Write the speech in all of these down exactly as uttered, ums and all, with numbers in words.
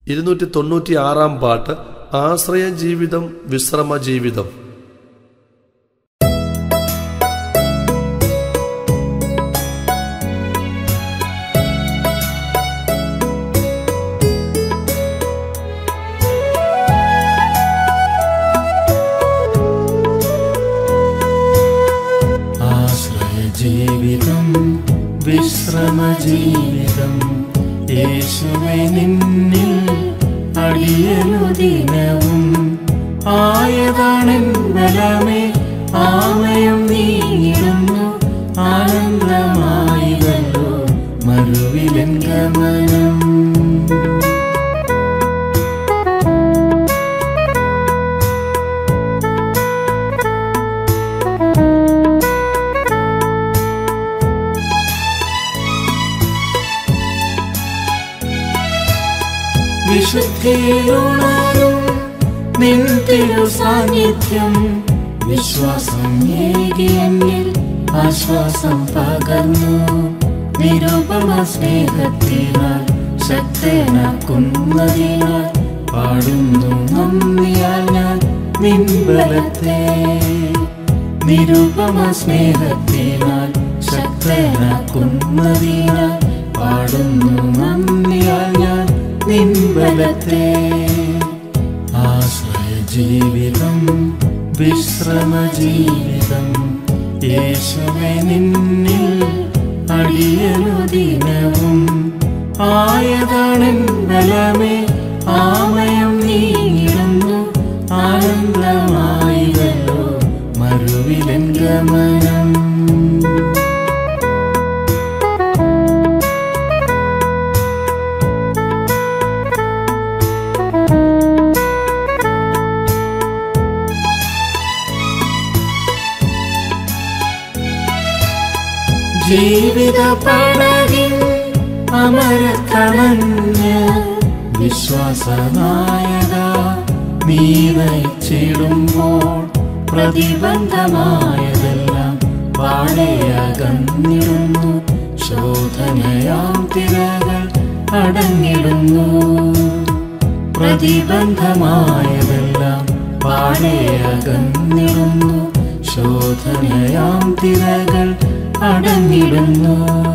ഇരുന്നൂറ്റി തൊണ്ണൂറ്റി ആറാം പാട്ട് ആശ്രയ ജീവിതം വിശ്രമ ജീവിതം. ജീവിതം വിശ്രമ ജീവിതം യേശുവേ നിന്നിൽ അടിയനു ദിനവും ആയതാണെൻ ബലമേ ആമയം നീങ്ങിടുന്നു ആനന്ദമായിതല്ലോ മരുവിലെൻ ഗമനം. വിശുദ്ധിയിലുണരും നിൻ തിരു സാന്നിധ്യം വിശ്വാസം ഏകി എന്നിൽ ആശ്വാസം പകർന്നു. നിരുപമ സ്നേഹത്തിനാൽ ശക്തനാക്കുന്നതിനാൽ പാടുന്നു നന്ദിയാൽ ഞാൻ നിൻ ബലത്തെ. നിരുപമ സ്നേഹത്തിനാൽ ശക്തനാക്കുന്നതിനാൽ പാടുന്നു നന്ദിയാൽ ഞാൻ നിൻ ബലത്തെ. ആശ്രയ ജീവിതം വിശ്രമ ജീവിതം യേശുവേ നിന്നിൽ അടിയനു ദിനവും ആയതാണെൻ ബലമേ ആമയം നീങ്ങിടുന്നു ആനന്ദമായിതല്ലോ മരുവിലെൻ ഗമനം. ജീവിത പടകിൻ അമരക്കണഞ്ഞ് വിശ്വാസനായക നീ നയിച്ചിടുമ്പോൾ പ്രതിബന്ധമായതെല്ലാം പാടയകന്നിടുന്നു. ശോധനയാം തിരകൾ അടങ്ങിടുന്നു. പ്രതിബന്ധമായതെല്ലാം പാടയകന്നിടുന്നു. ശോധനയാം തിരകൾ അടങ്ങിടുന്നു.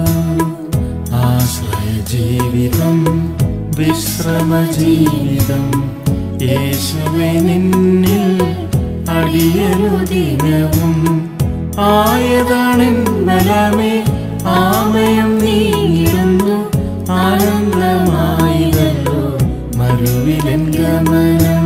ആശ്രയ ജീവിതം വിശ്രമ ജീവിതം യേശുവേ നിന്നിൽ അടിയനു ദിനവും ആയതാണെൻ ബലമേ ആമയം നീങ്ങിടുന്നു ആനന്ദമായിതല്ലോ മരുവിലെൻ ഗമനം.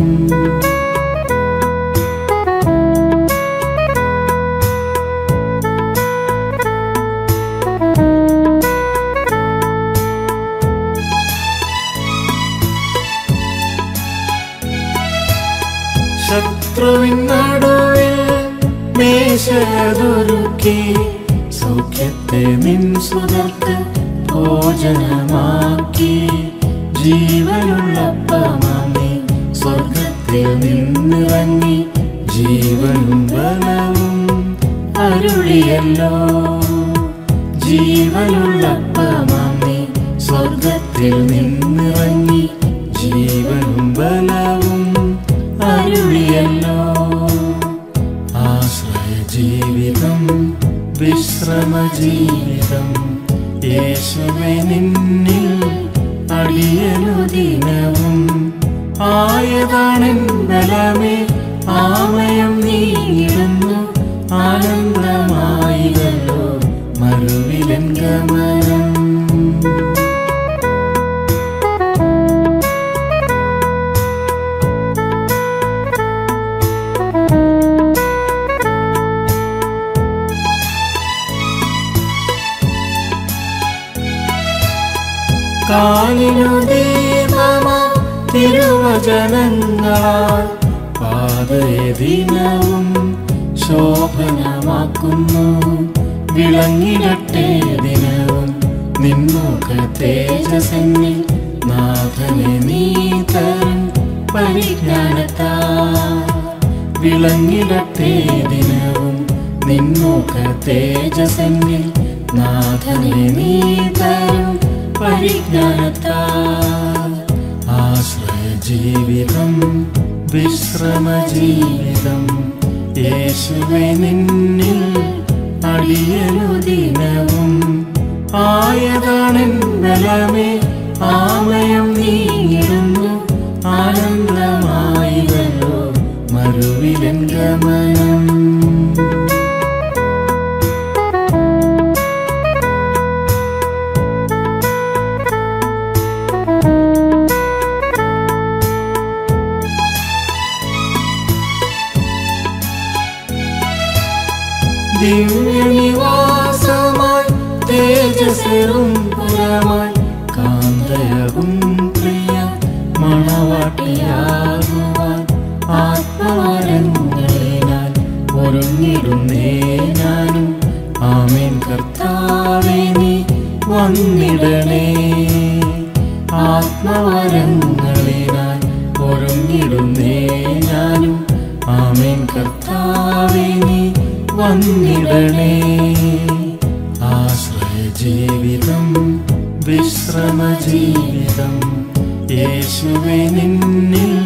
ശത്രുവിൻ നടുവിൽ മേശയൊരുക്കി സൗഖ്യത്തെ നിൻ സുതർക്ക് ഭോജനമാക്കി. ജീവനുള്ളപ്പമാം നീ സ്വർഗത്തിൽ നിന്നിറങ്ങി ജീവനും ബലവും അരുളിയല്ലോ. ജീവനുള്ളപ്പമാം നീ സ്വർഗത്തിൽ നിന്നിറങ്ങി ജീവനും ബലവും അരുളിയല്ലോ. ആശ്രയ ജീവിതം വിശ്രമ ജീവിതം യേശുവേ നിന്നിൽ അടിയനു ദിനവും ആയതാണെൻ ബലമേ ആമയം നീങ്ങിടുന്നു ആനന്ദമായിതല്ലോ മരുവിലെൻ ഗമനം. കാലിനു ദീപമാ തിരുവചനങ്ങളാൽ പാതയെ ദിനവും ശോഭനമാക്കുന്നു. വിളങ്ങിടട്ടെ ദിനവും നിൻമുഖ തേജസ്സെന്നിൽ നാഥനെ നീ തരും പരിജ്ഞാനത്താൽ. വിളങ്ങിടട്ടെ ദിനവും നിൻമുഖ തേജസ്സെന്നിൽ നാഥനെ നീ തരും പരിജ്ഞാനത്താൽ. ആശ്രയജീവിതം വിശ്രമജീവിതം യേശുവേ നിന്നിൽ അടിയനു ദിനവും ആയതാണെൻ ബലമേ ആമയം നീങ്ങിടുന്നു ആനന്ദമായിവല്ലോ മരുവിലെൻ ഗമനം ദിവ്യനിവാസമായി തേജസ്സേറും പുരമായി കാന്തയവും പ്രിയ മണവാട്ടിയാകുവാൻ ആത്മവരങ്ങളിനാൽ ഒരുങ്ങിടുന്നേ ഞാനും ആമേൻ കർത്താവേ നീ വന്നിടണേ ആത്മവരങ്ങളിനാൽ ഒരുങ്ങിടുന്നേ ഞാനും ആമേൻ കർത്താവേ നീ വന്നിടണേ ആശ്രയജീവിതം വിശ്രമജീവിതം യേശുവേ നിന്നിൽ